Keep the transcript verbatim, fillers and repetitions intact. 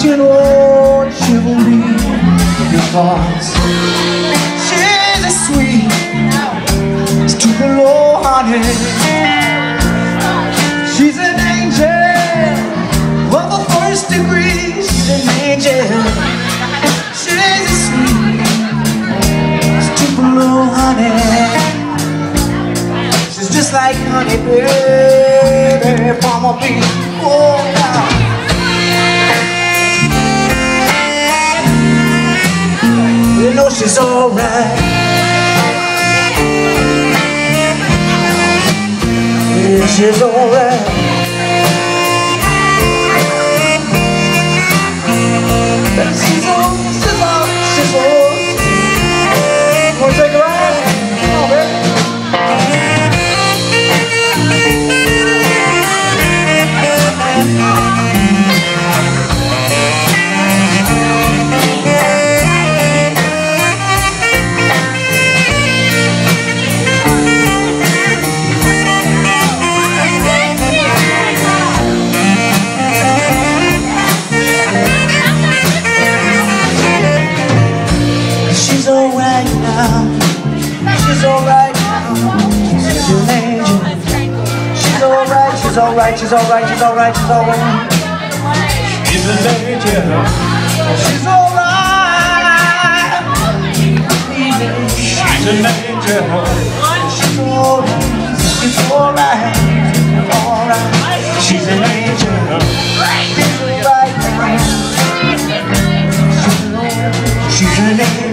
gentle chivalry because she's a sweet Tupelo honey. She's an angel of the first degree. She's an angel. She's a sweet Tupelo honey. She's just like honey, baby, from a bee. Oh, yeah. You know she's alright. Yeah, she's alright. She's all, she's all, she's all. You wanna take a ride? Come on, baby. She's alright now. She's alright now. She's an angel. She's alright, she's alright, she's alright, she's alright, she's alright. She's an angel. She's alright. She's an angel. She's alright. She's alright. Alright. She's an angel. She's alright now. She's an angel.